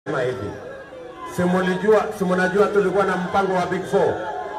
Hivi. Simunajua tulikuwa na mpango wa Big Four.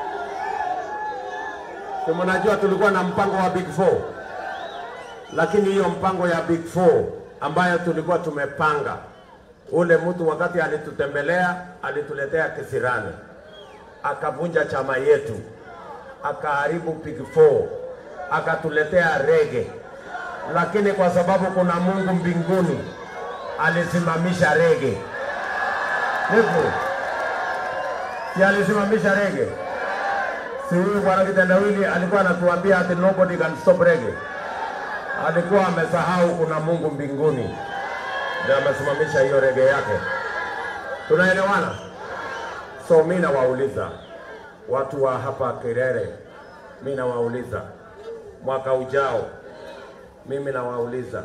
Simunajua tulikuwa na mpango wa Big Four. Lakini hiyo mpango ya Big Four ambayo tulikuwa tumepanga, ule mtu wakati alitutembelea, alituletea kisirani, akavunja chama yetu, akaharibu Big Four, akatuletea rege. Lakini kwa sababu kuna Mungu mbinguni, alisimamisha rege. Nipo. Si alisimamisha rege. Si huyu bwana kitendawili alikuwa anatuambia ati nobody can stop rege. Alikuwa amesahau kuna Mungu mbinguni, ndio amesimamisha hiyo rege yake. Tunaelewana? So mimi nawauliza watu wa hapa Kirere, mimi nawauliza mwaka ujao, mimi nawauliza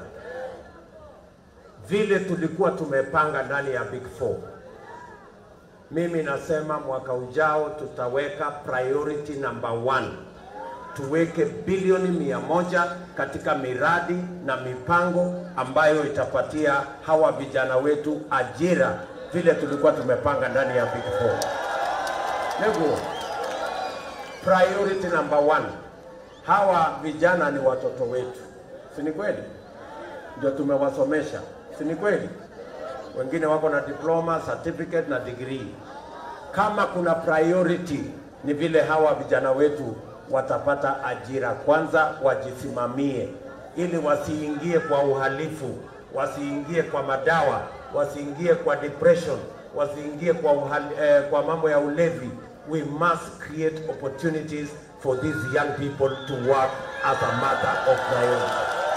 vile tulikuwa tumepanga ndani ya Big Four. Mimi nasema mwaka ujao tutaweka priority number 1. Tuweke bilioni 100 katika miradi na mipango ambayo itapatia hawa vijana wetu ajira vile tulikuwa tumepanga ndani ya Big Four. Nego, priority number 1. Hawa vijana ni watoto wetu. Si ni kweli? Ndio tumewasomesha. Si ni kweli? Wengine wako na diploma, certificate na degree. Kama kuna priority ni vile hawa vijana wetu watapata ajira kwanza, wajisimamie ili wasiingie kwa uhalifu, wasiingie kwa madawa, wasiingie kwa depression, wasiingie kwa mambo ya ulevi. We must create opportunities for these young people to work as a matter of priority.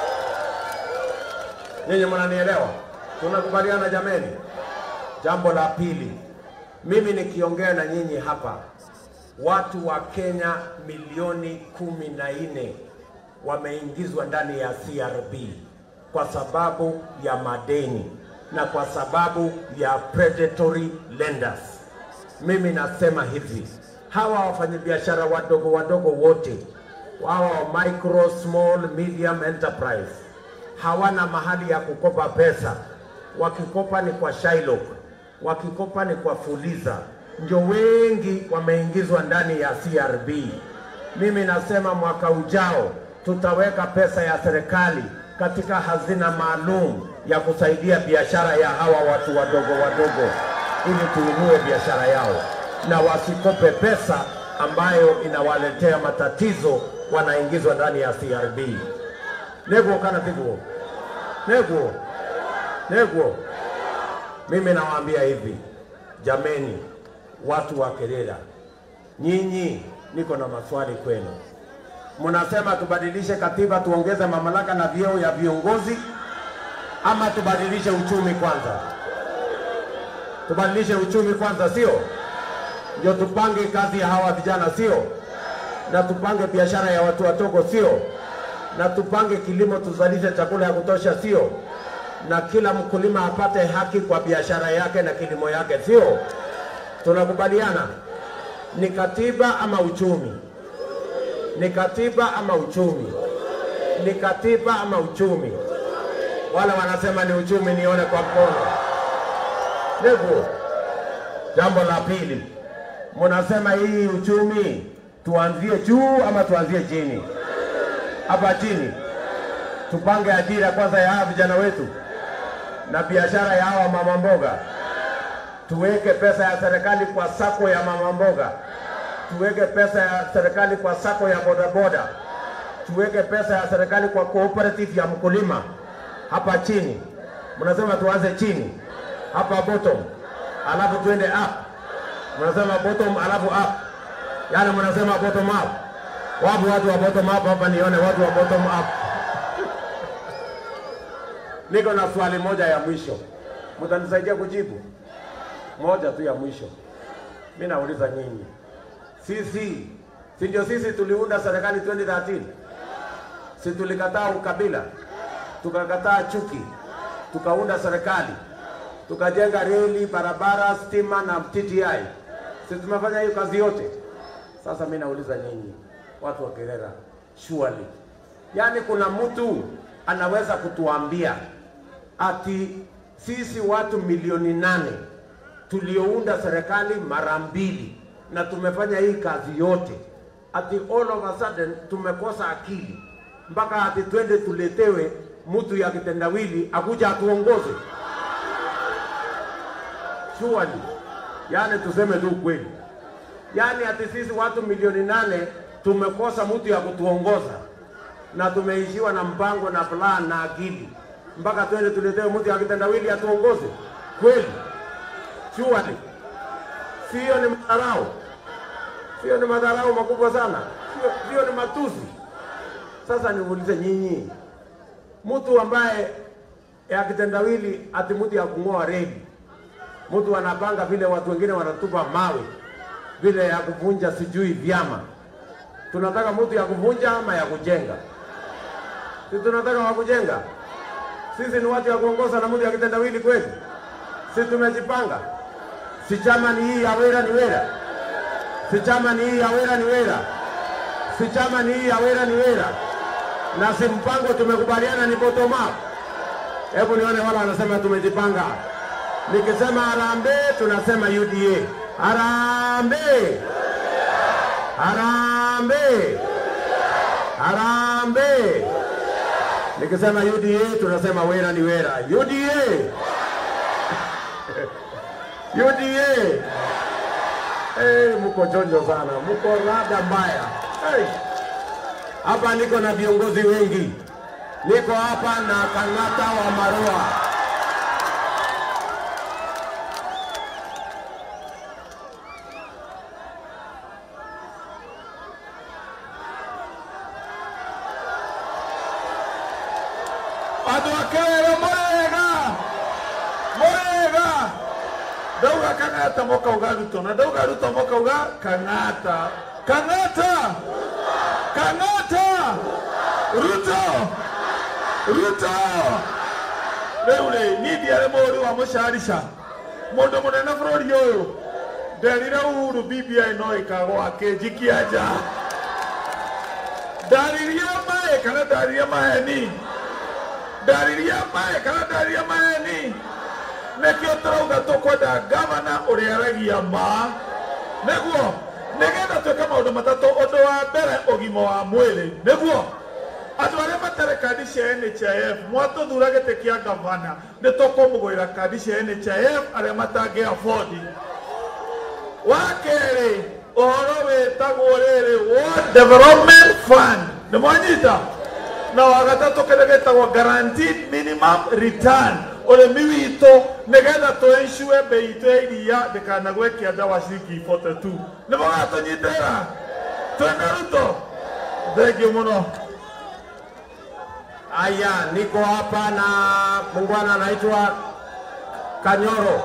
Nyinyi mnanielewa? Tunakubaliana jameni? Jambo la pili, mimi nikiongea na nyinyi hapa, watu wa Kenya milioni 14 wameingizwa ndani ya CRB kwa sababu ya madeni na kwa sababu ya predatory lenders. Mimi nasema hivi, hawa wafanyabiashara wadogo wadogo wote, hawa micro, small, medium enterprise, hawana mahali ya kukopa pesa. Wakikopa ni kwa Shylock, wakikopa ni kwa Fuliza. Ndio wengi wameingizwa ndani ya CRB. Mimi nasema mwaka ujao tutaweka pesa ya serikali katika hazina maalum ya kusaidia biashara ya hawa watu wadogo wadogo ili tuinue biashara yao na wasikope pesa ambayo inawaletea matatizo, wanaingizwa ndani ya CRB. Nego kana pigo. Nego. Mimi nawaambia hivi, jameni, watu wa Kirere, nyinyi niko na maswali kwenu. Mnasema tubadilishe katiba tuongeze mamlaka na vyeo ya viongozi ama tubadilishe uchumi kwanza? Tubadilishe uchumi kwanza, sio? Ndio tupange kazi ya hawa vijana, sio? Na tupange biashara ya watu wadogo, sio? Na tupange kilimo, tuzalishe chakula ya kutosha, sio? Na kila mkulima apate haki kwa biashara yake na kilimo yake, sio? Tunakubaliana? Ni katiba ama uchumi? Ni katiba ama uchumi? Ni katiba ama uchumi? Wala wanasema ni uchumi, nione kwa mkono. Ndio. Jambo la pili, mnasema hii uchumi tuanzie juu ama tuanzie chini? Hapa chini. Tupange ajira kwanza ya hawa vijana wetu na biashara ya hawa mama mboga. Tuweke pesa ya serikali kwa sako ya mama mboga. Tuweke pesa ya serikali kwa sako ya bodaboda. Tuweke pesa ya serikali kwa cooperative ya mkulima. Hapa chini. Mnasema tuanze chini. Hapa bottom. Alafu tuende up. Mnasema bottom alafu up. Yaani mnasema bottom up. Wapo watu wa bottom up hapa, nione watu wa bottom up. Niko na swali moja ya mwisho. Mtanisaidia kujibu? Moja tu ya mwisho. Mimi nauliza nyinyi. Sisi tuliunda serikali 2013. Si tulikataa ukabila, tukakataa chuki, tukaunda serikali, tukajenga reli, barabara, stima na TTI. Si tumefanya hiyo kazi yote? Sasa mimi nauliza nyinyi, watu wa Kirere, surely, yani kuna mtu anaweza kutuambia ati sisi watu milioni 8 tuliounda serikali mara mbili na tumefanya hii kazi yote, ati all of a sudden tumekosa akili mpaka ati twende tuletewe mtu ya kitendawili akuja atuongoze? Surely, yani tuseme tu kweli, yani ati sisi watu milioni 8 tumekosa mtu ya kutuongoza na tumeishiwa na mpango na plan na akili mpaka twende tuletewe mtu ya kitendawili atuongoze? Kweli? Surely. Sio ni madharau? Sio ni madharau makubwa sana? Sio ni matusi? Sasa niulize nyinyi, mtu ambaye ya kitendawili ati mtu ya kung'oa reli, mtu anapanga vile watu wengine wanatupa mawe, vile ya kuvunja sijui vyama, tunataka mtu ya kuvunja ama ya kujenga? Sisi tunataka wa kujenga. Sisi ni watu ya kuongoza na mtu ya kitendawili kweli? Sisi tumejipanga. Si chama ni hii ya wera ni wera. Si chama ni hii ya wera ni wera. Si chama ni hii ya wera ni wera. Na si mpango tumekubaliana ni bottom up. Hebu nione wala wanasema tumejipanga. Nikisema harambee tunasema UDA. Harambee. Harambee. Harambee. Nikisema UDA tunasema wera ni wera. UDA. UDA. Mko jonjo sana. Mko rada mbaya. Hapa niko na viongozi wengi. Niko hapa na Kang'ata wa Marua. Adwakere Murang'a. Murang'a. Dauga Kang'ata moka uga Ruto. Na dauga Ruto moka uga Kang'ata. Kang'ata. Kang'ata. Ruto. Ruto. Leule ni diare mori wa musharisha. Mondo munene bururi uyu. Nderira Uhuru BBI no ikagwa kejikiaja. Dariria mae kana dariria maheni. Dariria mae kana dariria maheni. Nekio turauga tukwenda gavana uria aragia ma. Neguo negenda tweka maundu matatu. Undu wa mbere ugima wa mwiri. Neguo andu aria matare kandi cia NHIF mwatuthura gite kia gavana ni tukumugwira kandi cia NHIF aria matangi afford. Wakeri uhoro witagwo riri World Development Fund ni mwanyita, na wagatatu kende gitagwo Guaranteed Minimum Return. Urimi witu nigetha tuensure bei itu ya iria ndikanagwe kianda wa ciringi 42 ni mwatunyitira twende Ruto. Thank you muno. Aya, niko hapa na mungwana anaitwa Kanyoro.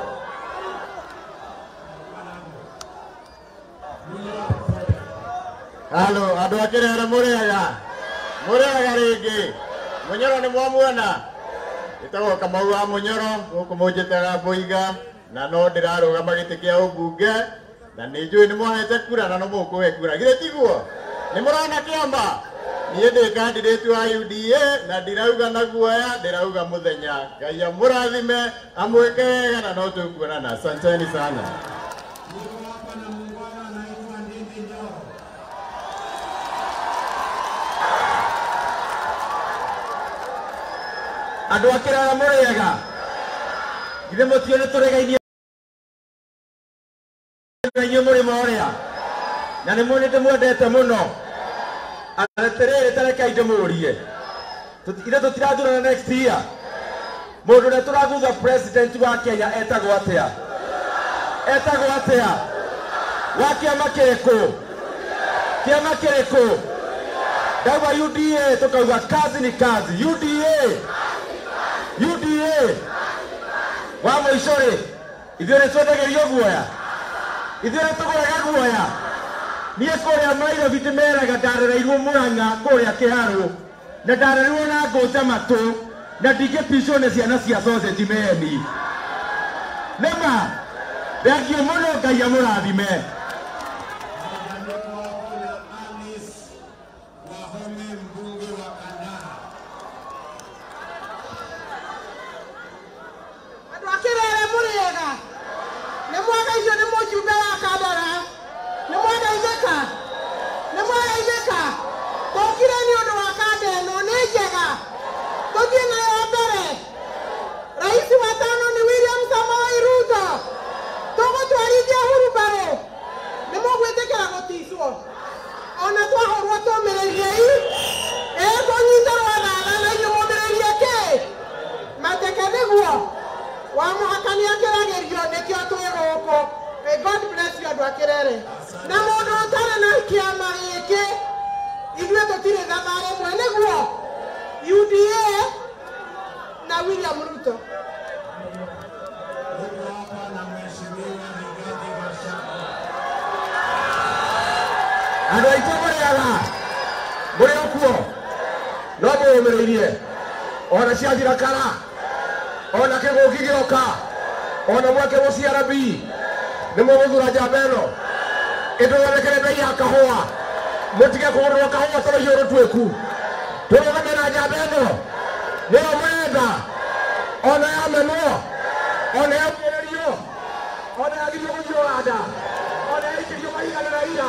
Halo, adu akirere Murang'a. Murang'a ringi. Munyoro ni mwamuona. Itago Kamau wa Munyoro, guku mujitaga Boiga, na no ndirarugama giti kia ubunge, na ninjui ni mwahete kura na no mukuwe kura. Gire tiguo. Ni murona kiamba. Niĩ ndĩ candidate wa UDA na ndirauga na guoya, ndirauga muthenya. Ngai amurathime, amweke wega na no tukuonana. Asanteni sana. Andu akirara Murang'a. Githe mutione turegainie murimo uria. Na ni mwonete mwendete muno. Aterere tareka ijemurie. Ire tutirathurana next year. Mundu na turathutha president wa Kenya etagwo atia? Etagwo atia? Wa kiama kiriku? Kiama kiriku? Dawa UDA tukauga kazi ni kazi. UDA. UDA. Wa muicori. Ithuĩ nĩtwendagerio guoya. Ithuĩ nĩtũgũraga guoya. Niĩ kũrĩa Nairobi ndĩmeraga ndarereirwo Murang'a kũrĩa kĩharũ. Na ndarereirwo na ngũnja matũ. Na ndingĩpicwo nĩ ciana cia sausage meni. Nĩma. Thengio mũno, Ngai amũrathime. Kirere Murang'a. God bless you, andũ a Kirere. Na mũndũ ũtarĩ na kĩama gĩkĩ, ithuĩ tũtirĩ thabarĩ mwe nĩguo UDA na William Ruto. Andũ aitũ mũrĩaga, mũrĩ okuo, no mũũmĩrĩirie, ona ciathira kara, ona kĩgũki gĩoka, ona mweke mũciara B, nĩ mũgũthura njamba ĩno, ĩtũthondekere bei ya kahũa, mũtige kũgũrĩrwo kahũa tondũ inyuĩ rũtuĩku, tũrũgame na njamba ĩno, nĩyo mũrenda, ona yamenwo, ona yakuĩrĩrio, ona yagithio gũthiĩ nda, ona yaikĩrio mahiga na ira.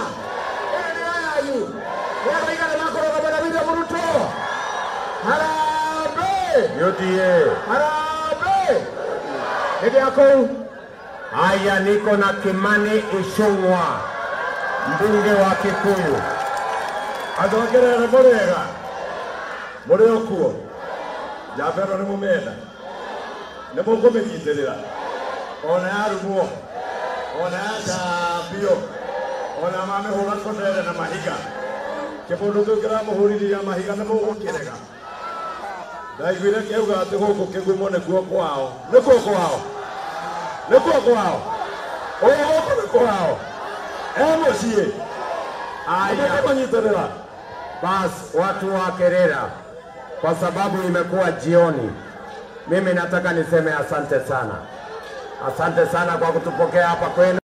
Haya, niko na Kimani Ichung'wa, mbunge wa Kikuyu. Andũ a Kirere mũrĩega, mũrĩ okuo, njamba ĩno nĩ mũmĩenda, nĩ mũkũmĩnyitĩrĩra, ona yarumwo, ona yacambio, ona mamĩhũra kodere na mahiga, kĩbũndũ kĩu kĩramũhũrithia mahiga nĩ mũgũkĩrega. Ndaiguire kĩauga atĩ gũkũ Kigumo nĩkuo kwao. Nĩkuo kwao? Nĩkuo kwao? Gũkũ nĩ kwao? Mũciĩ? Aya, kũnyitĩrĩra. Basi watu wa Kirere, kwa sababu imekuwa jioni, mimi nataka niseme asante sana. Asante sana kwa kutupokea hapa kwenu.